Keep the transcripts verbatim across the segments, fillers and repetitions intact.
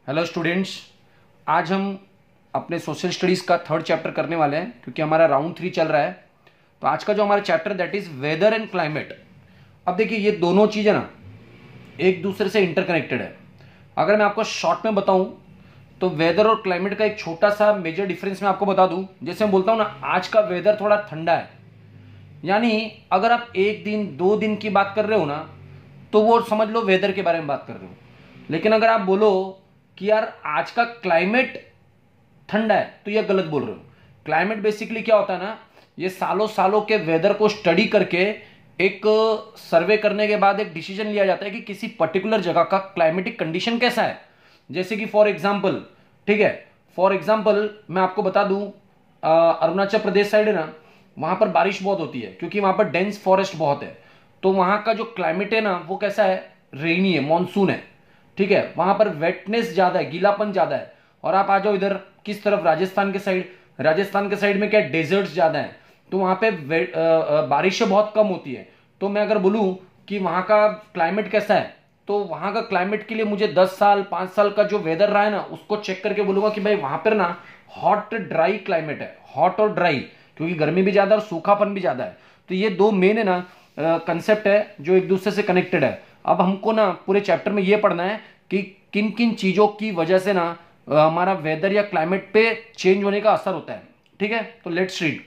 Hello students. आज हम अपने सोशल स्टडीज़ का थर्ड चैप्टर करने वाले हैं क्योंकि हमारा राउंड थ्री चल रहा है। तो आज का जो हमारा chapter that is weather and climate. अब देखिए ये दोनों चीज़ें ना एक दूसरे से इंटरकनेक्टेड है। अगर मैं आपको शॉर्ट में बताऊं तो वेदर और क्लाइमेट का एक छोटा सा मेजर डिफरेंस मैं आपको बता दूं। जैसे मैं बोलता हूं ना, आज का वेदर थोड़ा ठंडा है, यानी अगर आप एक दिन दो दिन की बात कर रहे हो ना तो वो समझ लो वेदर के बारे में बात कर रहे हो। लेकिन अगर आप बोलो कि यार आज का क्लाइमेट ठंडा है तो यह गलत बोल रहे हो। क्लाइमेट बेसिकली क्या होता है ना, ये सालों सालों के वेदर को स्टडी करके एक सर्वे करने के बाद एक डिसीजन लिया जाता है कि किसी पर्टिकुलर जगह का क्लाइमेटिक कंडीशन कैसा है। जैसे कि फॉर एग्जांपल, ठीक है, फॉर एग्जांपल मैं आपको बता दूं, अ, अरुणाचल प्रदेश साइड है ना, वहां पर बारिश बहुत होती है क्योंकि वहां पर डेंस फॉरेस्ट बहुत है। तो वहां का जो क्लाइमेट है ना वो कैसा है, रेनी है, मानसून है। ठीक है, वहां पर वेटनेस ज्यादा है, गीलापन ज्यादा है। और आप आ जाओ इधर किस तरफ, राजस्थान के साइड। राजस्थान के साइड में क्या, डेजर्ट्स ज्यादा है, तो वहां पे बारिश बहुत कम होती है। तो मैं अगर बोलूं कि वहां का क्लाइमेट कैसा है, तो वहां का क्लाइमेट के लिए मुझे दस साल पांच साल का जो वेदर रहा है ना उसको चेक करके बोलूंगा कि भाई वहां पर ना हॉट ड्राई क्लाइमेट है, हॉट और ड्राई, क्योंकि गर्मी भी ज्यादा और सूखापन भी ज्यादा है। तो ये दो मेन है ना कंसेप्ट है जो एक दूसरे से कनेक्टेड है। अब हमको ना पूरे चैप्टर में ये पढ़ना है कि किन किन चीजों की वजह से ना अ, हमारा वेदर या क्लाइमेट पे चेंज होने का असर होता है। ठीक है, तो let's read.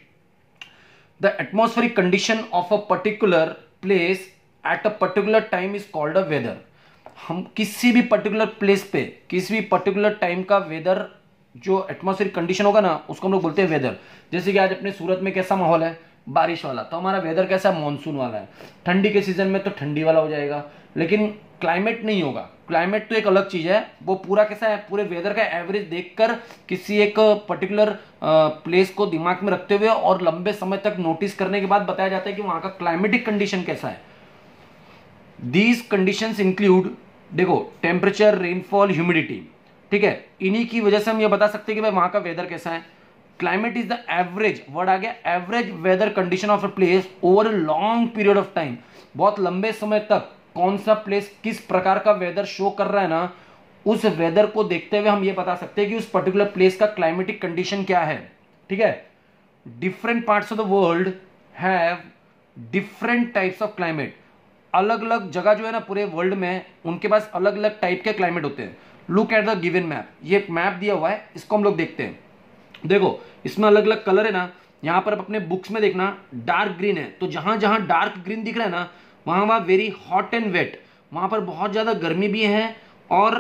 The atmospheric condition of a particular place at a particular time is called a weather. हम किसी भी पर्टिकुलर प्लेस पे किसी भी पर्टिकुलर टाइम का वेदर, जो एटमॉस्फेरिक कंडीशन होगा ना उसको हम लोग बोलते हैं वेदर। जैसे कि आज अपने सूरत में कैसा माहौल है, बारिश वाला, तो हमारा वेदर कैसा है, मानसून वाला है। ठंडी के सीजन में तो ठंडी वाला हो जाएगा। लेकिन क्लाइमेट नहीं होगा, क्लाइमेट तो एक अलग चीज है। वो पूरा कैसा है, पूरे वेदर का एवरेज देखकर किसी एक पर्टिकुलर प्लेस को दिमाग में रखते हुए और लंबे समय तक नोटिस करने के बाद बताया जाता है कि वहां का क्लाइमेटिक कंडीशन कैसा है। दीज कंडीशंस इंक्लूड, देखो, टेम्परेचर, रेनफॉल, ह्यूमिडिटी। ठीक है, इन्हीं की वजह से हम ये बता सकते हैं कि भाई वहां का वेदर कैसा है। Climate is the average, word आ गया, average weather condition of a place over a long period of time. बहुत लंबे समय तक कौन सा प्लेस किस प्रकार का वेदर शो कर रहा है ना, उस वेदर को देखते हुए हम ये बता सकते हैं कि उस पर्टिकुलर प्लेस का क्लाइमेटिक कंडीशन क्या है। ठीक है, different parts of the world have different types of climate. अलग अलग जगह जो है ना पूरे वर्ल्ड में, उनके पास अलग अलग टाइप के क्लाइमेट होते हैं। Look at the given map, ये एक मैप दिया हुआ है, इसको हम लोग देखते हैं। देखो इसमें अलग अलग कलर है ना, यहां पर अपने बुक्स में देखना डार्क ग्रीन है, तो जहां जहां डार्क ग्रीन दिख रहा है ना वहां वहां वेरी हॉट एंड वेट, वहां पर बहुत ज्यादा गर्मी भी है और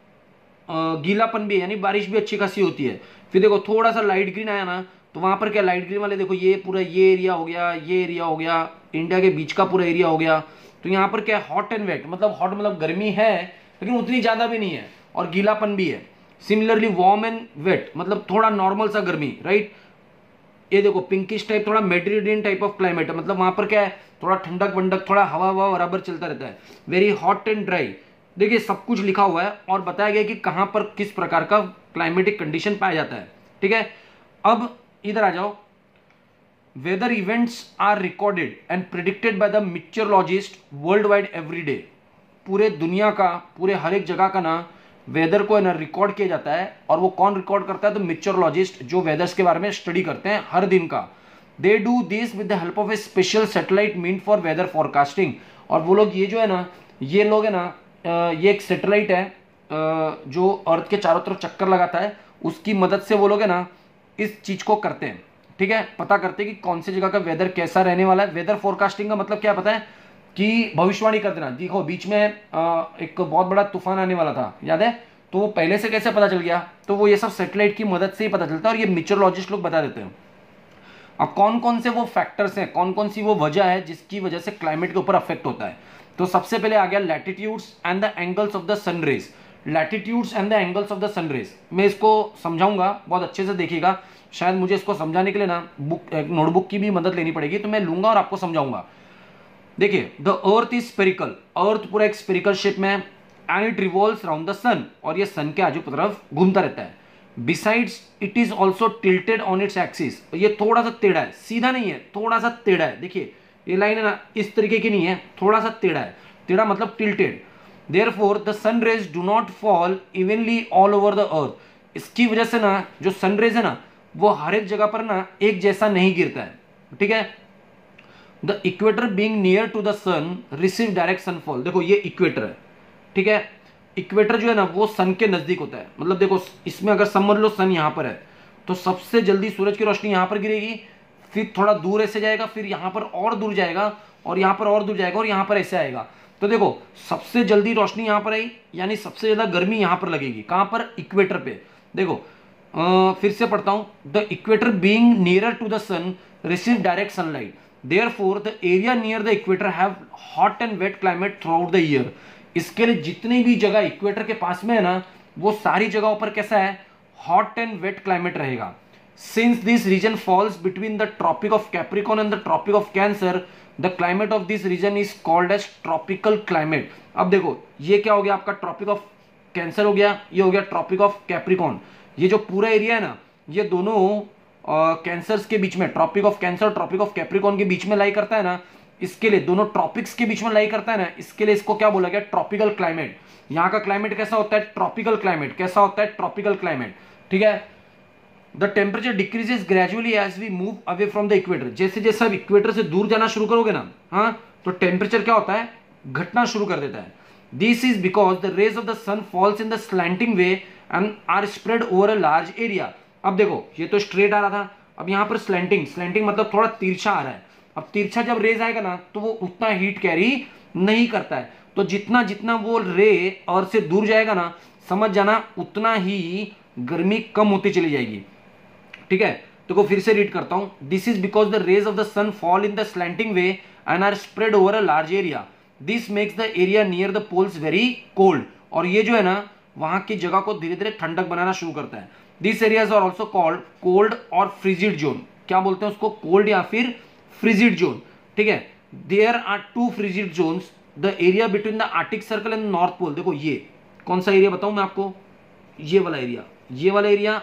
अ, गीलापन भी है, यानी बारिश भी अच्छी खासी होती है। फिर देखो थोड़ा सा लाइट ग्रीन आया ना, तो वहां पर क्या, लाइट ग्रीन वाले देखो ये पूरा ये एरिया हो गया, ये एरिया हो गया, इंडिया के बीच का पूरा एरिया हो गया। तो यहाँ पर क्या, हॉट एंड वेट, मतलब हॉट मतलब गर्मी है लेकिन उतनी ज्यादा भी नहीं है, और गीलापन भी है। सिमिलरली वार्म एंड वेट मतलब थोड़ा नॉर्मल सा गर्मी, राइट। ये देखो पिंकिश टाइप, थोड़ा मेडिटेरेनियन टाइप ऑफ क्लाइमेट है, मतलब वहां पर क्या है, थोड़ा ठंडक वंडक, थोड़ा हवा हवा बराबर चलता रहता है। वेरी हॉट एंड ड्राई, देखिए सब कुछ लिखा हुआ है और बताया गया कि कहां पर किस प्रकार का क्लाइमेटिक कंडीशन पाया जाता है। ठीक है, अब इधर आ जाओ। Weather events are recorded and predicted by the meteorologist worldwide every day. पूरे दुनिया का, पूरे हर एक जगह का ना वेदर को ना रिकॉर्ड किया जाता है। और वो कौन रिकॉर्ड करता है, तो मीटरोलॉजिस्ट, जो वेदर्स के बारे में स्टडी करते हैं हर दिन का। They do this with the help of a special satellite mean for weather forecasting. और वो लोग ये जो है ना, ये लोग है ना, ये एक सैटेलाइट है जो अर्थ के चारों तरफ चक्कर लगाता है, उसकी मदद से वो लोग है ना इस चीज को करते हैं। ठीक है, पता करते हैं कि कौन सी जगह का वेदर कैसा रहने वाला है। वेदर फोरकास्टिंग का मतलब क्या पता है, कि भविष्यवाणी कर देना। देखो बीच में एक बहुत बड़ा तूफान आने वाला था, याद है, तो वो पहले से कैसे पता चल गया, तो वो ये सब सैटेलाइट की मदद से ही पता चलता है और ये मीटरोलॉजिस्ट लोग बता देते हैं। अब कौन कौन से वो फैक्टर्स हैं, कौन कौन सी वो वजह है जिसकी वजह से क्लाइमेट के ऊपर अफेक्ट होता है। तो सबसे पहले आ गया latitudes and the angles of the sun rays. Latitudes and the angles of the sun rays, मैं इसको समझाऊंगा, बहुत अच्छे से देखिएगा। शायद मुझे इसको समझाने के लिए ना बुक, नोटबुक की भी मदद लेनी पड़ेगी, तो मैं लूंगा और आपको समझाऊंगा। देखिए, the earth is spherical, earth पूरा एक स्पेरिकल शेप में है, and it revolves around the sun, और ये सन के आजू तरफ घूमता रहता है। Besides it is also tilted on its axis, ये थोड़ा सा टेढ़ा है, सीधा नहीं है, थोड़ा सा टेढ़ा है। देखिए ये लाइन है ना इस तरीके की नहीं है, थोड़ा सा टेढ़ा है, टेढ़ा मतलब tilted. Therefore the sun rays do not fall evenly all over the earth. इसकी वजह से ना जो सन रेज है ना वो हर एक जगह पर ना एक जैसा नहीं गिरता है, ठीक है। The equator being near to the sun receive direct sunfall. देखो ये इक्वेटर है, ठीक है। इक्वेटर जो है ना वो सन के नजदीक होता है, मतलब देखो इसमें अगर समझ लो सन यहां पर है तो सबसे जल्दी सूरज की रोशनी यहां पर गिरेगी, फिर थोड़ा दूर ऐसे जाएगा, फिर यहां पर और दूर जाएगा, और यहां पर और दूर जाएगा, और यहां पर ऐसे आएगा। तो देखो सबसे जल्दी रोशनी यहां पर आई, यानी सबसे ज्यादा गर्मी यहां पर लगेगी, कहां पर? इक्वेटर पे। देखो आ, फिर से पढ़ता हूं, the equator being nearer to the sun receive direct sunlight, therefore the area near the equator have hot and wet climate throughout the year. इसके लिए जितनी भी जगह इक्वेटर के पास में है ना वो सारी जगहों पर कैसा है? हॉट एंड वेट क्लाइमेट रहेगा। Since this region falls between the tropic of Capricorn and the tropic of Cancer, the climate of this region is called as tropical climate. अब देखो ये क्या हो गया आपका? ट्रॉपिक ऑफ कैंसर हो गया, ये हो गया ट्रॉपिक ऑफ कैप्रिकॉर्न। ये जो पूरा एरिया है ना ये दोनों कैंसर्स के बीच में, tropic of Cancer tropic of Capricorn के बीच में लाई करता है ना, इसके लिए दोनों ट्रॉपिक्स के बीच में लाई करता है ना, इसके लिए इसको क्या बोला गया? Tropical climate. यहाँ का क्लाइमेट कैसा होता है? Tropical climate. कैसा होता है? ट्रॉपिकल क्लाइमेट, ठीक है। The temperature decreases gradually as we move away from the equator. जैसे जैसे आप इक्वेटर से दूर जाना शुरू करोगे ना, हाँ, तो टेम्परेचर क्या होता है? घटना शुरू कर देता है। This is because the rays of the sun falls in the slanting way and are spread over a large area. अब देखो ये तो स्ट्रेट आ रहा था, अब यहाँ पर स्लैंटिंग, स्लैंटिंग मतलब थोड़ा तिरछा आ रहा है। अब तिरछा जब रेज आएगा ना तो वो उतना हीट कैरी नहीं करता है, तो जितना जितना वो रे अर्थ से दूर जाएगा ना, समझ जाना उतना ही गर्मी कम होती चली जाएगी, ठीक है। तो फिर से रीड करता हूं, this is because the rays of the sun fall in the slanting way and are spread over a large area, this makes the area near the poles very cold. और ये जो है ना वहां की जगह को धीरे धीरे ठंडक बनाना शुरू करता है। This areas are also called cold और फ्रिजिड जोन। क्या बोलते हैं उसको? कोल्ड या फिर फ्रिजिड जोन, ठीक है। There are two frigid zones, the area between the Arctic Circle and North Pole. देखो ये कौन सा एरिया बताऊं मैं आपको? ये वाला एरिया, ये वाला एरिया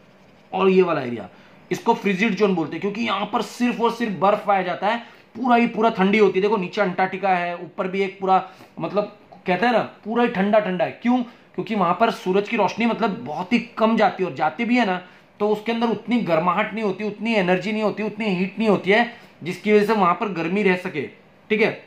और ये वाला एरिया, इसको फ्रिजिड जोन बोलते हैं, क्योंकि यहां पर सिर्फ और सिर्फ बर्फ पाया जाता है, पूरा ही पूरा ठंडी होती है। देखो नीचे अंटार्कटिका है, ऊपर भी एक पूरा, मतलब कहते हैं ना पूरा ही ठंडा ठंडा है। क्यों? क्योंकि वहां पर सूरज की रोशनी मतलब बहुत ही कम जाती है, और जाती भी है ना तो उसके अंदर उतनी गर्माहट नहीं होती, उतनी एनर्जी नहीं होती, उतनी हीट नहीं होती है, जिसकी वजह से वहां पर गर्मी रह सके, ठीक है।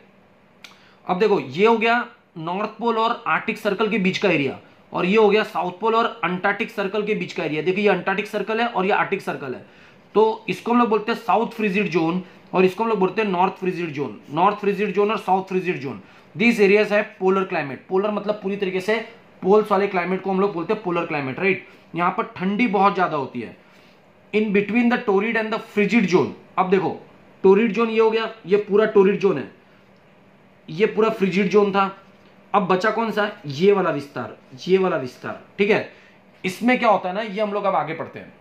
अब देखो ये हो गया नॉर्थ पोल और आर्टिक सर्कल के बीच का एरिया, और ये हो गया साउथ पोल और अंटार्कटिक सर्कल के बीच का एरिया। देखिए ये अंटार्कटिक सर्कल है और ये आर्टिक सर्कल है, तो इसको हम लोग बोलते हैं साउथ फ्रिजिड जोन, और इसको हम लोग बोलते हैं north frigid zone. North frigid zone और south frigid zone, this areas है पोलर क्लाइमेट। पोलर मतलब पूरी तरीके से पोल्स वाले क्लाइमेट को हम लोग बोलते हैं पोलर क्लाइमेट, राइट। यहाँ पर ठंडी बहुत ज्यादा होती है। In between the torrid and the frigid zone, अब देखो टोरिड जोन ये हो गया, ये पूरा टोरिड जोन है, ये पूरा फ्रिजिड जोन था। अब बचा कौन सा? ये वाला विस्तार, ये वाला विस्तार, ठीक है। इसमें क्या होता है ना, ये हम लोग अब आगे पढ़ते हैं।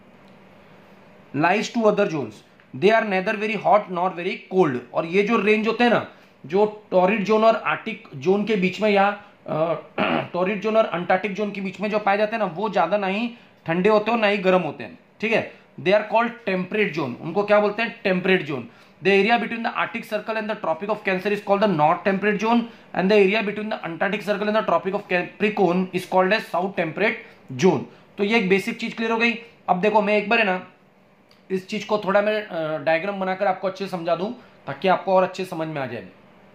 Lies two other zones, they are neither very hot nor very cold. और ये जो रेंज होते हैं ना, जो टोरिड जोन और आर्टिक जोन के बीच में, या टोरिड जोन और अंटार्कटिक जोन के बीच में जो पाए जाते हैं ना, वो ज्यादा ना ही ठंडे होते हैं और ना ही गर्म होते हैं, ठीक है। They are called temperate zone, उनको क्या बोलते हैं? Temperate zone. The area between the Arctic Circle and the tropic of Cancer is called the north temperate zone, and the area between the Antarctic Circle and the tropic of Capricorn is called as south temperate zone. तो ये एक basic चीज clear हो गई। अब देखो मैं एक बार है ना इस चीज को थोड़ा मैं डायग्राम बनाकर आपको अच्छे समझा दूं, ताकि आपको और अच्छे समझ में आ जाए।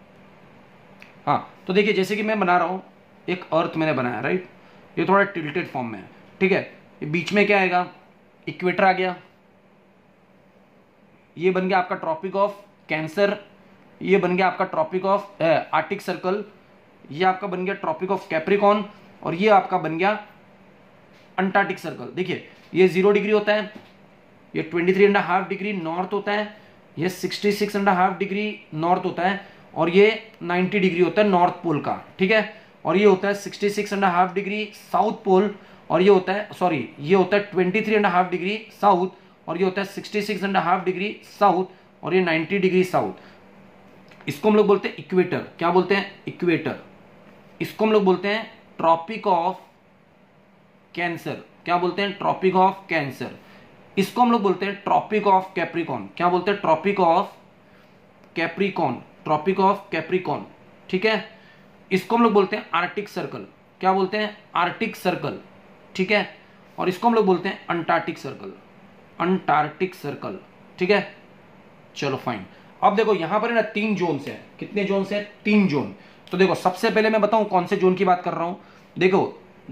हाँ, तो देखिए जैसे कि मैं बना रहा हूं, एक अर्थ मैंने बनाया, राइट। ये थोड़ा टिल्टेड फॉर्म में है, ठीक है। ये बीच में क्या आएगा? इक्वेटर आ गया, ये बन गया आपका ट्रॉपिक ऑफ कैंसर, ये बन गया आपका ट्रॉपिक ऑफ आर्टिक सर्कल, ये आपका बन गया ट्रॉपिक ऑफ कैप्रिकॉर्न, और ये आपका बन गया अंटार्कटिक सर्कल। देखिए ये जीरो डिग्री होता है, ये twenty three and half degree north होता है, ये sixty six and half degree north होता है, और ये नाइन्टी डिग्री होता है नॉर्थ पोल का, ठीक है। और ये होता है sixty six and half degree south pole, और ये होता है सॉरी ये होता है twenty three and half degree south, और ये होता है sixty six and half degree south, और ये नाइन्टी डिग्री साउथ। इसको हम लोग बोलते हैं इक्वेटर। क्या बोलते हैं? इक्वेटर। इसको हम लोग बोलते हैं ट्रॉपिक ऑफ कैंसर। क्या बोलते हैं? Tropic of Cancer. इसको हम लोग बोलते हैं ट्रॉपिक ऑफ कैप्रिकॉर्न। क्या बोलते हैं? Tropic of Capricorn, tropic of Capricorn, ठीक है। इसको हम लोग बोलते हैं आर्टिक सर्कल। क्या बोलते हैं? आर्टिक सर्कल, ठीक है। और इसको हम लोग बोलते हैं अंटार्कटिक सर्कल, अंटार्कटिक सर्कल, ठीक है। चलो फाइन। अब देखो यहां पर है ना तीन जोन है। कितने जोन है? तीन जोन। तो देखो सबसे पहले मैं बताऊं कौन से जोन की बात कर रहा हूं। देखो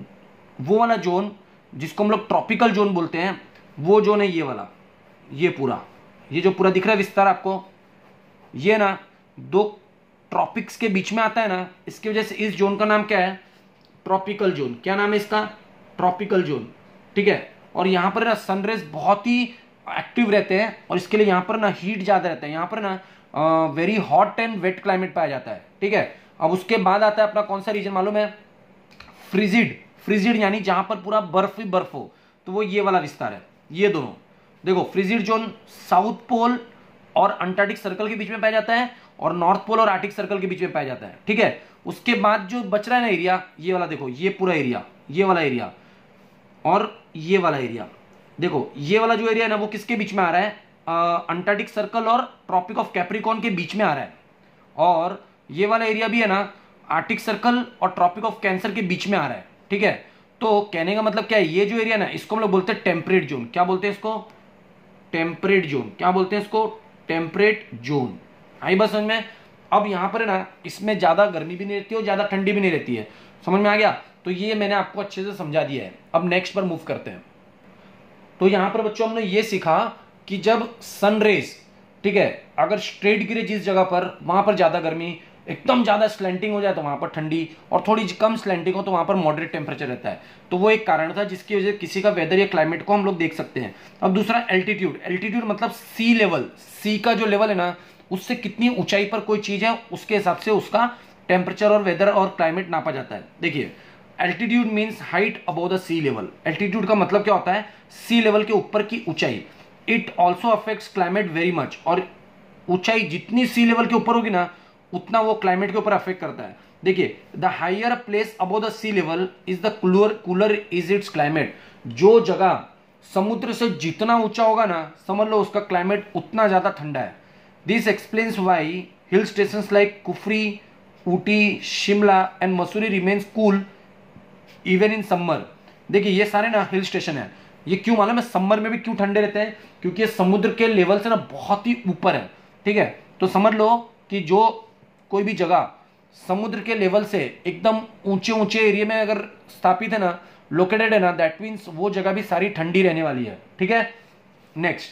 वो वाला जोन जिसको हम लोग ट्रॉपिकल जोन बोलते हैं, वो जोन है ये वाला, ये पूरा, ये जो पूरा दिख रहा है विस्तार आपको, ये ना दो ट्रॉपिक्स के बीच में आता है ना, इसकी वजह से इस जोन का नाम क्या है? Tropical zone. क्या नाम है इसका? ट्रॉपिकल जोन, ठीक है। और यहां पर ना सनरेज बहुत ही एक्टिव रहते हैं और इसके लिए यहां पर ना हीट ज्यादा रहता है। यहां पर ना very hot and wet climate पाया जाता है, ठीक है। अब उसके बाद आता है अपना कौन सा रीजन मालूम है? फ्रिजिड। फ्रिजिड यानी जहां पर पूरा बर्फ ही बर्फ हो, तो वो ये वाला विस्तार है। ये दोनों देखो, फ्रिजिड जोन साउथ पोल और अंटार्कटिक सर्कल के बीच में पाया जाता है और नॉर्थ पोल और आर्टिक सर्कल के बीच में पाया जाता है, ठीक है। उसके बाद जो बच रहा है ना एरिया, ये वाला देखो, ये पूरा एरिया, ये वाला एरिया और ये वाला एरिया, देखो ये वाला जो एरिया है ना वो किसके बीच में आ रहा है? अंटार्कटिक सर्कल और ट्रॉपिक ऑफ कैप्रिकॉर्न के बीच में आ रहा है। और ये वाला एरिया भी है ना आर्टिक सर्कल और ट्रॉपिक ऑफ कैंसर के बीच में आ रहा है, ठीक है। तो कहने का मतलब क्या है, ये जो एरिया ना इसको हम लोग बोलते हैं टेम्परेट जोन। क्या बोलते हैं इसको? Temperate zone. क्या बोलते हैं इसको? Temperate zone. आई बस समझ में? अब यहां पर है ना इसमें ज्यादा गर्मी भी नहीं रहती है और ज्यादा ठंडी भी नहीं रहती है। समझ में आ गया? तो ये मैंने आपको अच्छे से समझा दिया है। अब नेक्स्ट पर मूव करते हैं। तो यहां पर बच्चों हमने ये सीखा कि जब सनरेज, ठीक है, अगर स्ट्रेट गिरे जिस जगह पर, वहां पर ज्यादा गर्मी, एकदम ज्यादा स्लैंटिंग हो जाए तो वहां पर ठंडी, और थोड़ी कम स्लैंटिंग हो तो वहां पर मॉडरेट टेम्परेचर रहता है। तो वो एक कारण था जिसकी वजह से किसी का वेदर या क्लाइमेट को हम लोग देख सकते हैं। अब दूसरा एल्टीट्यूड। एल्टीट्यूड मतलब सी लेवल, सी का जो लेवल है ना उससे कितनी ऊंचाई पर कोई चीज है उसके हिसाब से उसका टेम्परेचर और वेदर और क्लाइमेट नापा जाता है। देखिए altitude means height above the sea level. Altitude का मतलब क्या होता है? सी लेवल के ऊपर की ऊंचाई। It also affects climate very much. और ऊंचाई जितनी सी लेवल के ऊपर होगी ना उतना वो क्लाइमेट के ऊपर अफेक्ट करता है। देखिए the higher place above the sea level is the cooler cooler is its climate. जो जगह समुद्र से जितना ऊंचा होगा ना, समझ लो उसका क्लाइमेट उतना ज्यादा ठंडा है। This explains why hill station like Kufri, Ooty, Shimla and Mussoorie remains cool even in summer. देखिए ये सारे ना हिल स्टेशन है, ये क्यों मालूम है समर में भी क्यों ठंडे रहते हैं? क्योंकि ये समुद्र के लेवल से ना बहुत ही ऊपर है, ठीक है। तो समझ लो कि जो कोई भी जगह समुद्र के लेवल से एकदम ऊंचे ऊंचे एरिया में अगर स्थापित है ना, लोकेटेड है ना, दैट मीन्स वो जगह भी सारी ठंडी रहने वाली है, ठीक है। नेक्स्ट,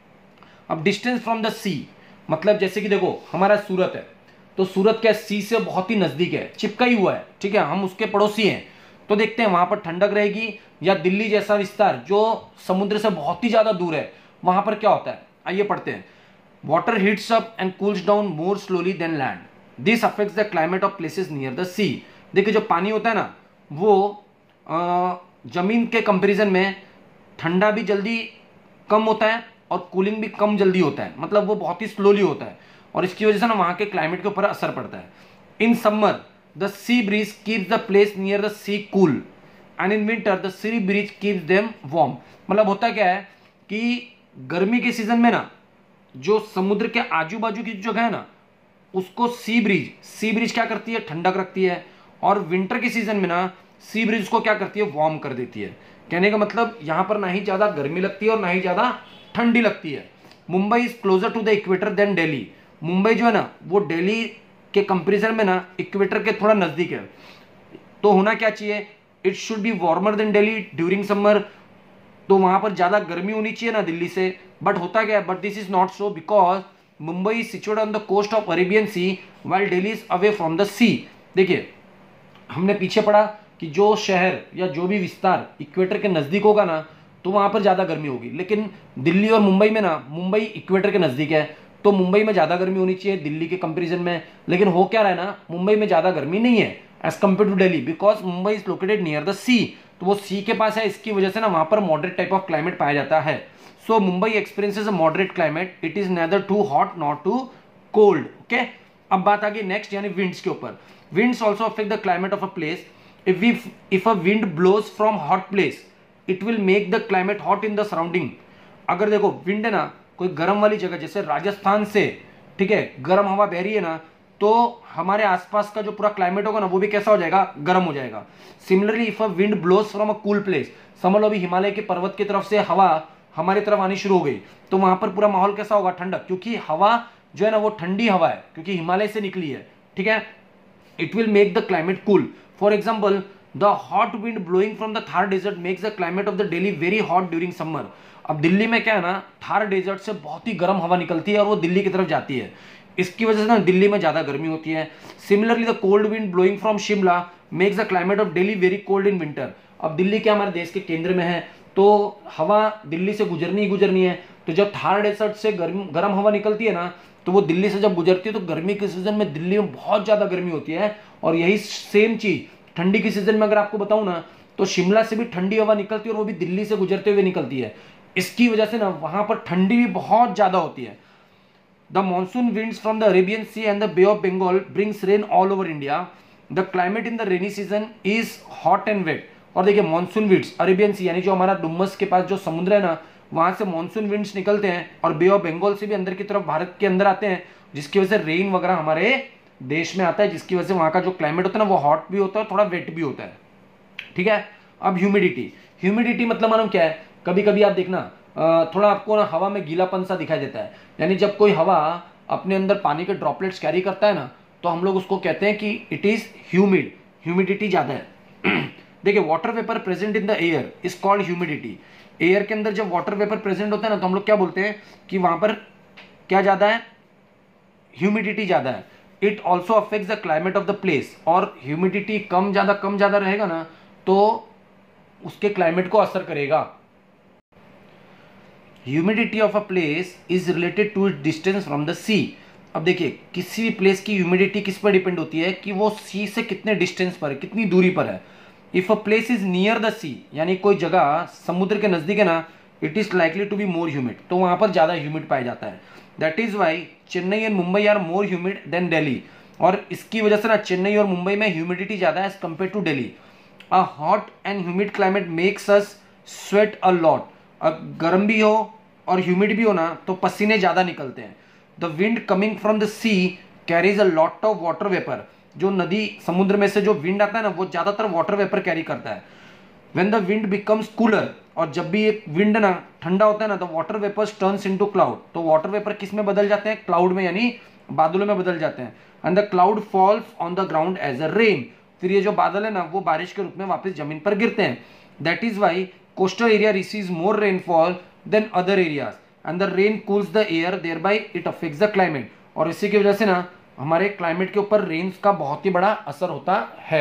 अब डिस्टेंस फ्रॉम द सी, मतलब जैसे कि देखो हमारा सूरत है, तो सूरत क्या सी से बहुत ही नजदीक है, चिपका ही हुआ है, ठीक है, हम उसके पड़ोसी हैं। तो देखते हैं वहां पर ठंडक रहेगी या दिल्ली जैसा विस्तार जो समुद्र से बहुत ही ज्यादा दूर है वहां पर क्या होता है। आइए पढ़ते हैं। Water heats up and cools down more slowly than land. This affects the climate of places near the sea. देखिए जो पानी होता है ना वो आ, जमीन के कंपेरिजन में ठंडा भी जल्दी कम होता है और कूलिंग भी कम जल्दी होता है, मतलब वो बहुत ही स्लोली होता है और इसकी वजह से ना वहां के क्लाइमेट के ऊपर असर पड़ता है। In summer the sea breeze keeps the place near the sea cool and in winter the sea breeze keeps them warm. मतलब होता क्या है कि गर्मी के सीजन में ना जो समुद्र के आजू बाजू की जगह है ना उसको सी ब्रिज सी ब्रिज क्या करती है? ठंडक रखती है। और विंटर के सीजन में ना सी ब्रिज को क्या करती है? वार्म कर देती है। कहने का मतलब यहां पर ना ही ज्यादा गर्मी लगती है और ना ही ज्यादा ठंडी लगती है। Mumbai is closer to the equator than Delhi. Mumbai जो है ना वो दिल्ली के कंपेरिजन में ना इक्वेटर के थोड़ा नजदीक है। तो होना क्या चाहिए? It should be warmer than Delhi during summer. तो वहां पर ज्यादा गर्मी होनी चाहिए ना दिल्ली से, बट होता क्या है? But this is not so because Mumbai is situated on the coast of Arabian sea while Delhi is away from the sea. देखिए हमने पीछे पढ़ा कि जो शहर या जो भी विस्तार इक्वेटर के नजदीक होगा ना तो वहां पर ज्यादा गर्मी होगी, लेकिन दिल्ली और मुंबई में ना, मुंबई इक्वेटर के नजदीक है तो मुंबई में ज्यादा गर्मी होनी चाहिए दिल्ली के कंपैरिजन में। लेकिन हो क्या रहा है ना, मुंबई में ज्यादा गर्मी नहीं है as compare to Delhi because Mumbai is located near the sea. तो वो सी के पास है, इसकी वजह से ना वहां पर मॉडरेट टाइप ऑफ क्लाइमेट पाया जाता है। So Mumbai experiences a moderate climate, it is neither too hot not too cold. Okay, अब बात आ गई नेक्स्ट यानी विंड्स के ऊपर। Winds also affect the climate of a place. If we if a wind blows from hot place it will make the climate hot in the surrounding. अगर देखो wind है ना कोई गर्म वाली जगह जैसे राजस्थान से, ठीक है, गर्म हवा बह रही है ना, तो हमारे आसपास का जो पूरा क्लाइमेट होगा ना वो भी कैसा हो जाएगा, गर्म हो जाएगा। Similarly if a wind blows from a cool place, समझ लो अभी हिमालय के पर्वत की तरफ से हवा हमारी तरफ आनी शुरू हो गई, तो वहां पर पूरा माहौल कैसा होगा, ठंडक, क्योंकि हवा जो है ना वो ठंडी हवा है, क्योंकि हिमालय से निकली है, ठीक है। It will make the climate cool. For example the hot wind blowing from the Thar desert makes the climate of the Delhi very hot during summer. अब दिल्ली में क्या है ना, थार डेजर्ट से बहुत ही गर्म हवा निकलती है और वो दिल्ली की तरफ जाती है, इसकी वजह से ना दिल्ली में ज्यादा गर्मी होती है। Similarly the cold wind blowing from Shimla makes the climate of Delhi very cold in winter. अब दिल्ली क्या हमारे देश के केंद्र में है, तो हवा दिल्ली से गुजरनी ही गुजरनी है, तो जब थार डेजर्ट से गर्म गर्म हवा निकलती है ना, तो वो दिल्ली से जब गुजरती है तो गर्मी के सीजन में दिल्ली में बहुत ज्यादा गर्मी होती है। और यही सेम चीज ठंडी के सीजन में अगर आपको बताऊं ना, तो शिमला से भी ठंडी हवा निकलती है और वो भी दिल्ली से गुजरते हुए निकलती है। इसकी वजह से ना वहां पर ठंडी भी बहुत ज्यादा होती है। The monsoon winds from the Arabian sea and the bay of Bengal brings rain all over India. The climate in the rainy season is hot and wet. और देखिए मॉनसून विंड्स, अरेबियन सी यानी जो हमारा डुमस के पास जो समुद्र है ना, वहां से मॉनसून विंड्स निकलते हैं और बे ऑफ बंगाल से भी अंदर की तरफ भारत के अंदर आते हैं, जिसकी वजह से रेन वगैरह हमारे देश में आता है, जिसकी वजह से वहां का जो क्लाइमेट होता है ना वो हॉट भी होता है और थोड़ा वेट भी होता है, ठीक है। अब ह्यूमिडिटी, ह्यूमिडिटी मतलब मालूम क्या है, कभी कभी आप देखना थोड़ा आपको ना हवा में गीलापन सा दिखाई देता है, यानी जब कोई हवा अपने अंदर पानी के ड्रॉपलेट्स कैरी करता है ना, तो हम लोग उसको कहते हैं कि इट इज ह्यूमिड, ह्यूमिडिटी ज्यादा है। देखिए water vapour present in the air is called humidity. Air के अंदर जब वाटर वेपर प्रेजेंट होता है ना, तो हम लोग क्या बोलते हैं कि वहां पर क्या ज्यादा है, ह्यूमिडिटी ज्यादा है। It also affects the climate of the place. और ह्यूमिडिटी कम ज्यादा कम ज्यादा रहेगा ना, तो उसके क्लाइमेट को असर करेगा। Humidity of a place is related to its distance from the sea. अब देखिए किसी भी प्लेस की ह्यूमिडिटी किस पर डिपेंड होती है, कि वो सी से कितने डिस्टेंस पर है, कितनी दूरी पर है। If a place is near the sea, यानी कोई जगह समुद्र के नजदीक है ना, it is likely to be more humid, तो वहां पर ज्यादा ह्यूमिड पाया जाता है। That is why Chennai and Mumbai are more humid than Delhi. और इसकी वजह से ना चेन्नई और मुंबई में ह्यूमिडिटी ज्यादा है as compare to Delhi. A hot and humid climate makes us sweat a lot. अब गर्म भी हो और ह्यूमिड भी हो ना, तो पसीने ज्यादा निकलते हैं। The wind coming from the sea carries a lot of water vapour. जो नदी समुद्र में से जो विंड आता है ना, वो ज्यादातर वाटर वेपर कैरी करता है। When the wind becomes cooler, और जब भी एक विंड ना ठंडा होता है ना, तो water vapours turns into cloud. तो वाटर वेपर किस में बदल जाते हैं, क्लाउड में, यानी बादलों में बदल जाते हैं। And the cloud falls on the ground as a rain. फिर ये जो बादल है ना, वो बारिश के रूप में वापस जमीन पर गिरते हैं। That is why coastal area receives more rainfall than other areas and the rain cools the air, thereby it affects the climate. और इसी की वजह से ना हमारे क्लाइमेट के ऊपर रेन्स का बहुत ही बड़ा असर होता है।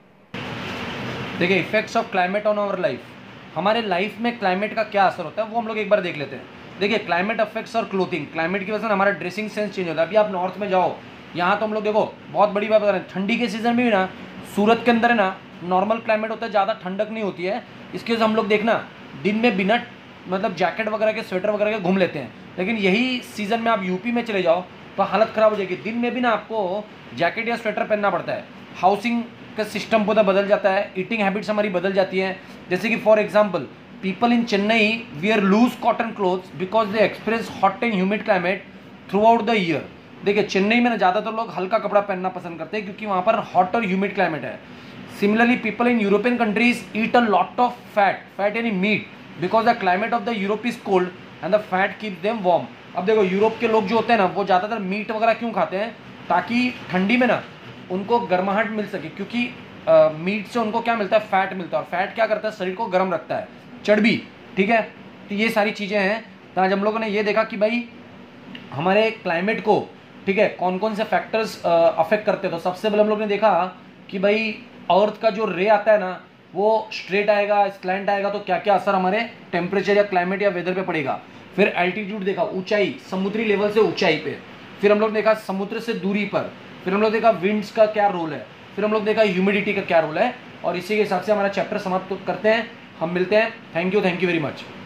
देखिए effects of climate on our life, हमारे लाइफ में क्लाइमेट का क्या असर होता है वो हम लोग एक बार देख लेते हैं। देखिए climate affects our clothing, climate की वजह से हमारा ड्रेसिंग सेंस चेंज होता है। अभी आप नॉर्थ में जाओ, यहाँ तो हम लोग देखो बहुत बड़ी बात बता रहे हैं, ठंडी के सीजन में भी ना सूरत के अंदर है ना नॉर्मल क्लाइमेट होता है, ज़्यादा ठंडक नहीं होती है। इसकी वजह से हम लोग देखना दिन में बिना मतलब जैकेट वगैरह के, स्वेटर वगैरह के घूम लेते हैं। लेकिन यही सीजन में आप यूपी में चले जाओ तो हालत खराब हो जाएगी, दिन में भी ना आपको जैकेट या स्वेटर पहनना पड़ता है। हाउसिंग का सिस्टम पूरा बदल जाता है, ईटिंग हैबिट्स हमारी बदल जाती हैं। जैसे कि for example people in Chennai wear loose cotton clothes because they experience hot and humid climate throughout the year. देखिए चेन्नई में ना ज़्यादातर लोग हल्का कपड़ा पहनना पसंद करते हैं, क्योंकि वहाँ पर हॉट और ह्यूमिड क्लाइमेट है। Similarly people in European countries eat a lot of fat, fat यानी meat, because the climate of the Europe is cold and the fat keep them warm. अब देखो यूरोप के लोग जो होते हैं ना, वो ज़्यादातर मीट वगैरह क्यों खाते हैं, ताकि ठंडी में ना उनको गर्माहट मिल सके, क्योंकि मीट से उनको क्या मिलता है, फैट मिलता है। और फैट क्या करता है, शरीर को गर्म रखता है, चर्बी, ठीक है। तो ये सारी चीज़ें हैं। तो आज हम लोगों ने ये देखा कि भाई हमारे क्लाइमेट को, ठीक है, कौन कौन से फैक्टर्स अफेक्ट करते हैं। तो सबसे पहले हम लोग ने देखा कि भाई अर्थ का जो रे आता है ना, वो स्ट्रेट आएगा, स्लैंट आएगा, तो क्या क्या असर हमारे टेम्परेचर या क्लाइमेट या वेदर पे पड़ेगा। फिर एल्टीट्यूड देखा, ऊंचाई, समुद्री लेवल से ऊंचाई पे। फिर हम लोग देखा समुद्र से दूरी पर। फिर हम लोग देखा विंड्स का क्या रोल है। फिर हम लोग देखा ह्यूमिडिटी का क्या रोल है। और इसी के हिसाब से हमारा चैप्टर समाप्त करते हैं। हम मिलते हैं। Thank you, thank you very much.